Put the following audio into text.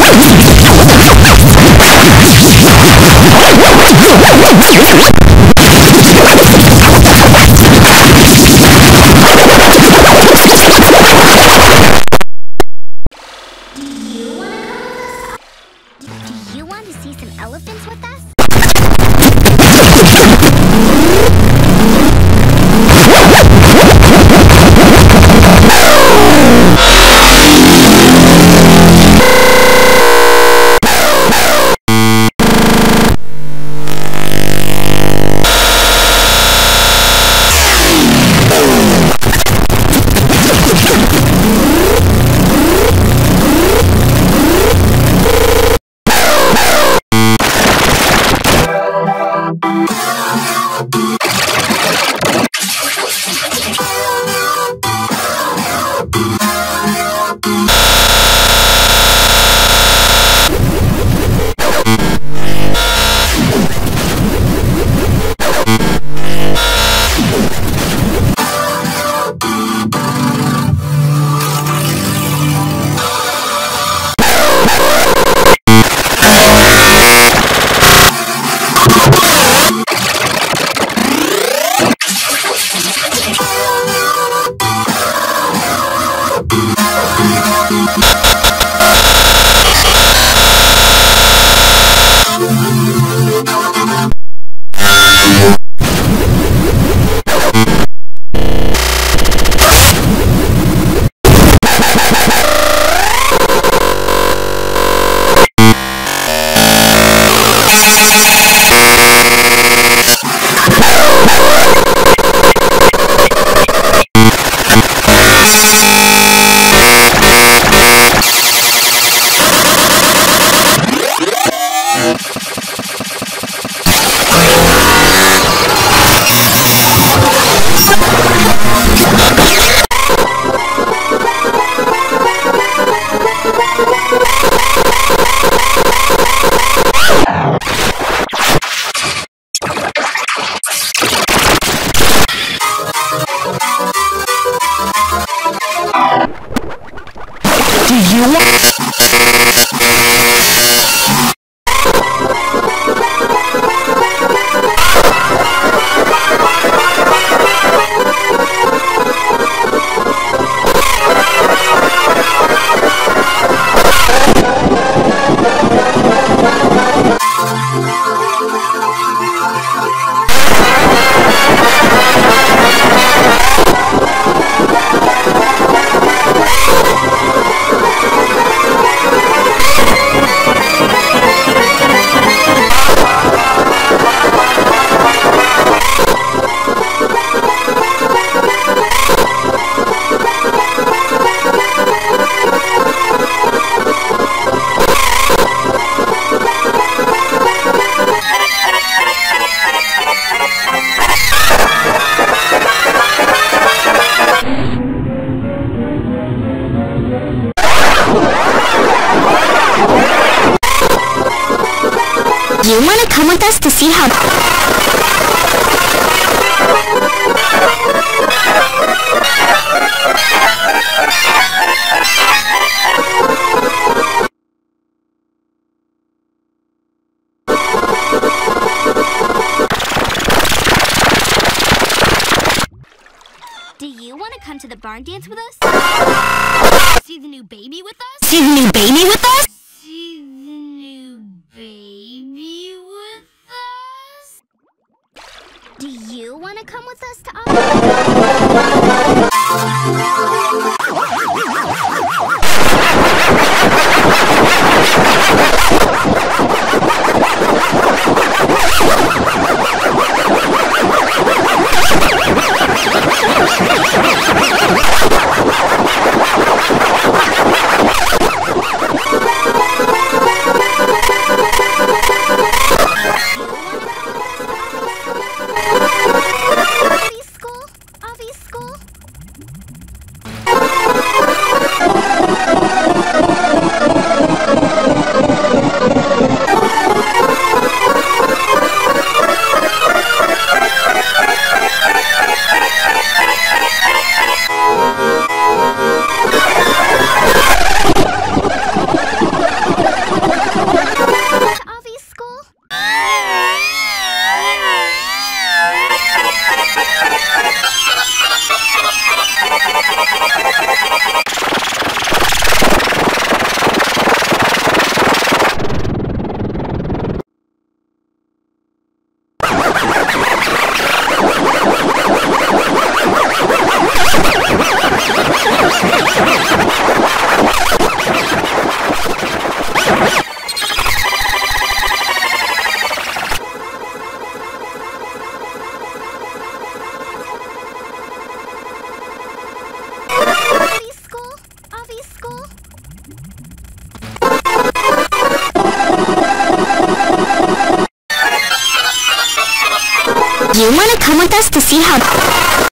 you want to see some elephants with us? You want to come with us to see how... Do you want to come to the barn dance with us? See the new baby with us? See the new baby with us? See the new baby with us? Do you want to come with us to school? you want to come with us to see how...